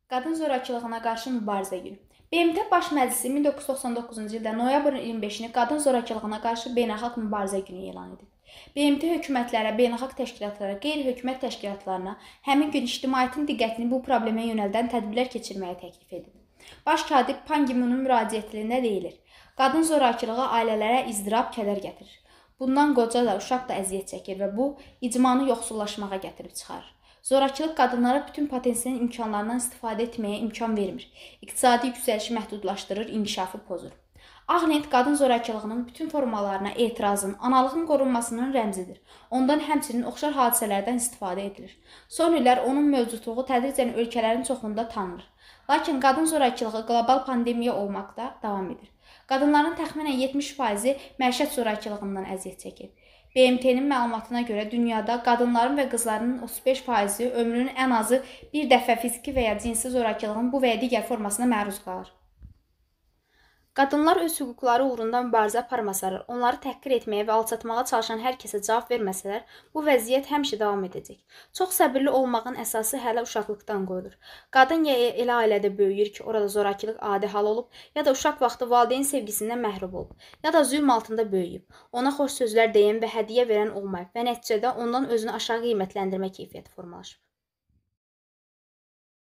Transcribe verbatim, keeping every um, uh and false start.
Qadın zorakılığına qarşı mübarizə günü. B M T Baş Məclisi min doqquz yüz doxsan doqquzuncu ildə noyabrın iyirmi beşini Qadın zorakılığına qarşı beynəlxalq mübarizə günü elan edib. B M T hökumətlərə, beynəlxalq təşkilatlara, qeyri-hökumət təşkilatlarına həmin gün ictimaiyyətin diqqətini bu problemə yönəldən tədbirlər keçirməyə təklif edib. Baş katib Pan Ki-munun müraciətində deyilir: Qadın zorakılığı ailələrə izdirab, kədər gətirir. Bundan qoca da, uşaq da əziyyət çəkir və bu icmanı yoxsullaşmağa gətirib çıxarır. Zorakılıq qadınlara bütün potensial imkanlarından istifadə etməyə imkan vermir. İqtisadi yüksəlişi məhdudlaşdırır, inkişafı pozur. Ağ-Lent qadın zorakılığının bütün formalarına etirazın, analığın qorunmasının rəmzidir. Ondan həmçinin oxşar hadisələrdən istifadə edilir. Son illər onun mövcudluğu tədricən ölkələrin çoxunda tanınır. Lakin qadın zorakılığı qlobal pandemiya olmaqda davam edir. Qadınların təxminən yetmiş faizi məişət zorakılığından əziyyət çəkir. B M T-nin məlumatına görə dünyada qadınların və qızların otuz beş faizi ömrünün ən azı bir dəfə fiziki və ya cinsi zorakılığın bu və ya digər formasına məruz qalır. Qadınlar öz hüquqları uğrunda mübarizə aparmasalar, onları təhqir etməyə və alçatmağa çalışan hər kəsə cavab verməsələr, bu vəziyyət həmişə davam edəcək. Çox səbirli olmağın əsası hələ uşaqlıqdan qoyulur. Qadın ya elə ailədə böyüyür ki, orada zorakılıq adi hal olub, ya da uşaq vaxtı valideyn sevgisindən məhrum olub, ya da zülm altında böyüyüb. Ona xoş sözlər deyən və hədiyyə verən olmayıb və nəticədə ondan özünü aşağı qiymətləndirmə keyfiyyəti formalaşıb.